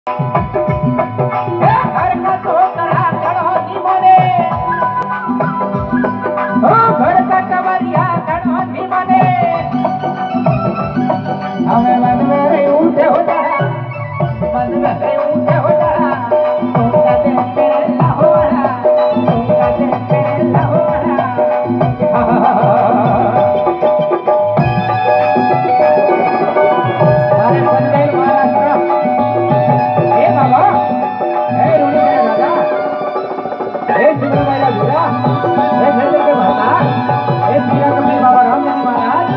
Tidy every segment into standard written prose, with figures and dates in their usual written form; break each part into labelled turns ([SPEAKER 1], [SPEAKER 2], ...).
[SPEAKER 1] घर का छोकरा चढ़ो जीवने ओ घर का कवरिया चढ़ो जीवने हमें मन में ऊंचे हो जा मन में ऊंचे हो जा तुमका दे मेरे लाहौरा तुमका दे मेरे लाहौरा अरे संजय महाराष्ट्र ए बाबा ए रोणी करे राजा ए शिवरामाईला भिडा ए धैर्य के भाता ए श्रीरा कपी बाबा रामजानी महाराज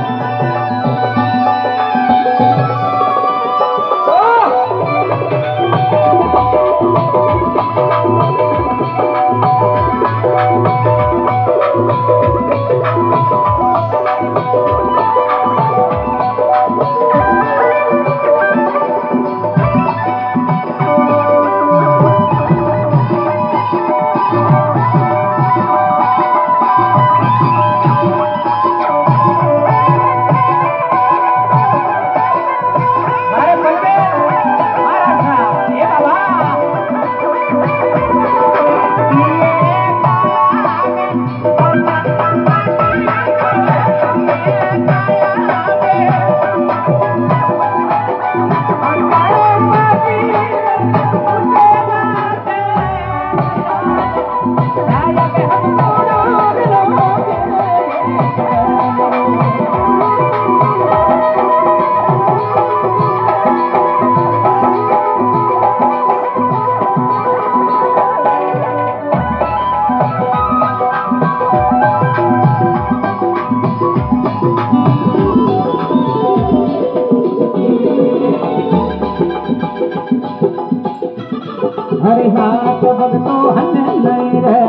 [SPEAKER 1] हरे हाथ भगतो हन नहीं रे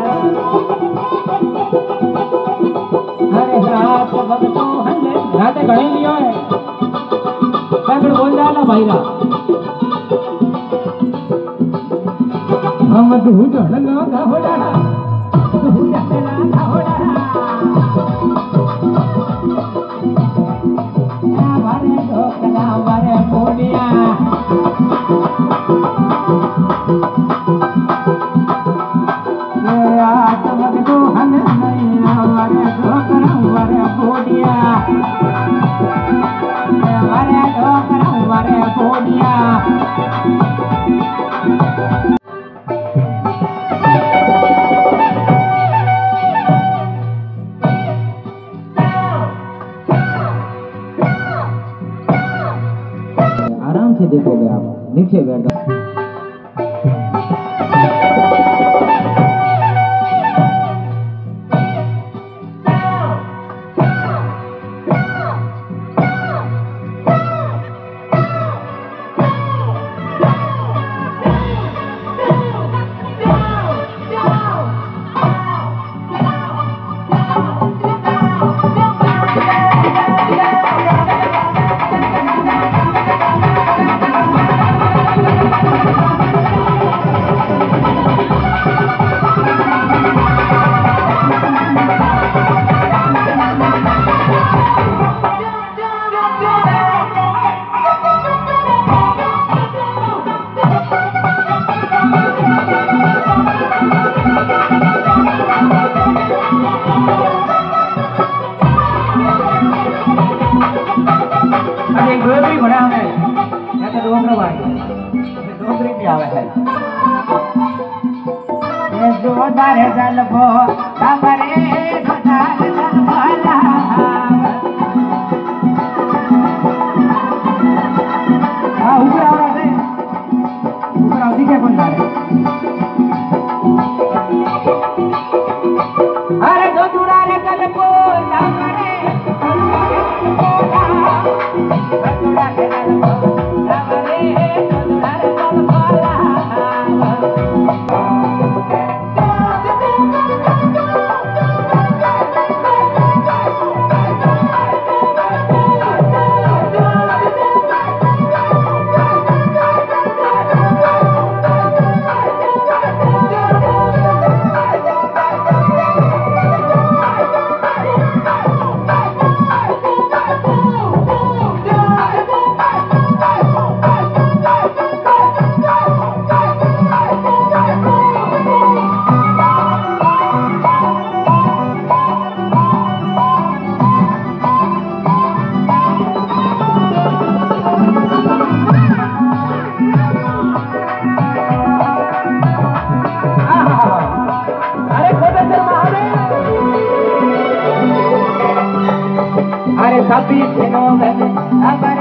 [SPEAKER 1] हरे हाथ भगतो हन राते घड़े लियो है मैं बोल जाला भाईरा हम दूध ढंगा का हो डाला दूध ढंगा का हो डाला वारे ढोकला वारे बोलिया आराम से देखोगे आप नीचे बैठ जाओ जोदारे जलबो खबरे जोदारे जलबो हाँ ऊपर आ रहा है ऊपर आओ दिखे कौन जा रहे अरे जोदारे जलबो खबरे जोदारे जलबो खबरे जोदारे जलबो अरे सभी दिनों में अगर